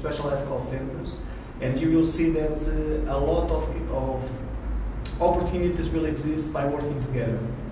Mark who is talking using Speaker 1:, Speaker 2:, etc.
Speaker 1: specialized call centers, and you will see that a lot of opportunities will exist by working together.